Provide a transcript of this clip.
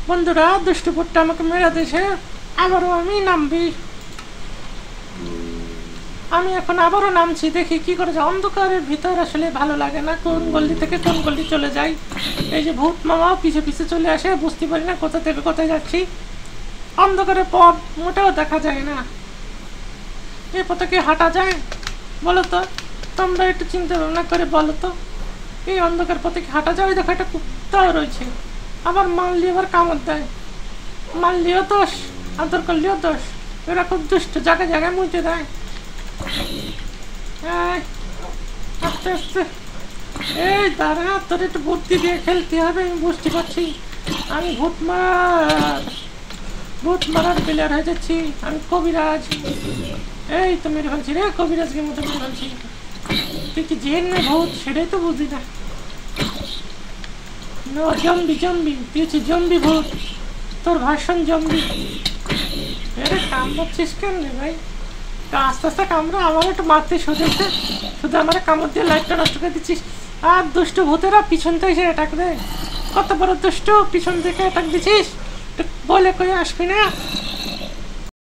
বন্ধুরা দুষ্টু ভূতটা আমাকে মেরে দিয়েছে, আবারও আমি নামবি। আমি এখন আবারও নামছি, দেখি কি করে যায়। অন্ধকারের ভিতর আসলে ভালো লাগে না, কোন গল্লি থেকে কোন গল্লি চলে যাই। এই যে ভূত মামাও পিছে পিছে চলে আসে, বুঝতে পারি না কোথা থেকে কোথায় যাচ্ছি। অন্ধকারের পথ মোটেও দেখা যায় না, এই পথে কি হাঁটা যায় বলো তো? তোমরা একটু চিন্তা ভাবনা করে বলো তো, এই অন্ধকার পথে কি হাঁটা যায়? ওই দেখো একটা কুত্তাও রয়েছে, আবার মারলি আবার কামড় দেয়। মারলিও দোষ, আদর করলেও দোষ। এরা খুব দুষ্ট, জায়গায় জায়গায় মুইতে দেয়। আস্তে আস্তে, এই দাঁড়া, তোর একটু বুদ্ধি দিয়ে খেলতে হবে, আমি বুঝতে পারছি। আমি ভূত মারার প্লেয়ার হয়ে যাচ্ছি, আমি কবিরাজ। এই তো মেরে ফেলছি রে, কবিরাজকে মতো মেরে ফেলছি। তুই কি জেন না ভূত সেটাই তো বুঝি না। জম্বি জম্বি, তুই হচ্ছে জম্বি ভূত, তোর ভাষণ জম্বি। এরে কামড়াচ্ছিস কেন রে ভাই? আস্তে আস্তে কামড়া, আমার একটু মারতে সোজেছে, শুধু আমার কামড় দিয়ে লাইটটা নষ্ট করে দিচ্ছিস। আর দুষ্ট ভূতেরা পিছন থেকে এসে অ্যাটাক দেয়, কত বড় দুষ্ট, পিছন থেকে অ্যাটাক দিচ্ছিস, বলে কই আসবি না।